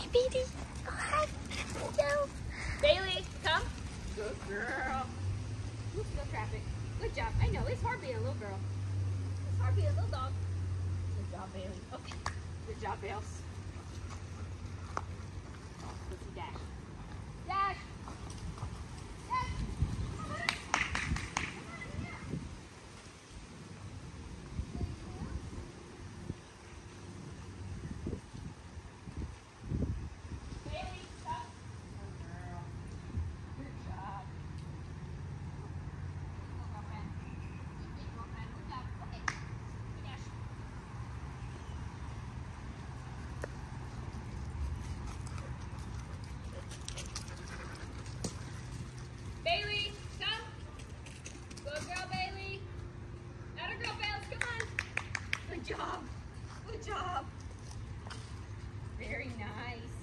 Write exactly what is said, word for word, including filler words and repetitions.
baby. Oh, hi. Hello. Bailey, come. Good girl. Oops, no traffic. Good job. I know, it's hard being a little girl. It's hard being a little dog. Good job, Bailey. Okay. Good job, Bales. Let's see Dash. Dash! Dash! Come on. Come on, here. Bailey, stop. Good girl. Good job. Bailey, come. Good girl, Bailey. Atta girl, Bales, come on. Good job. Good job. Very nice.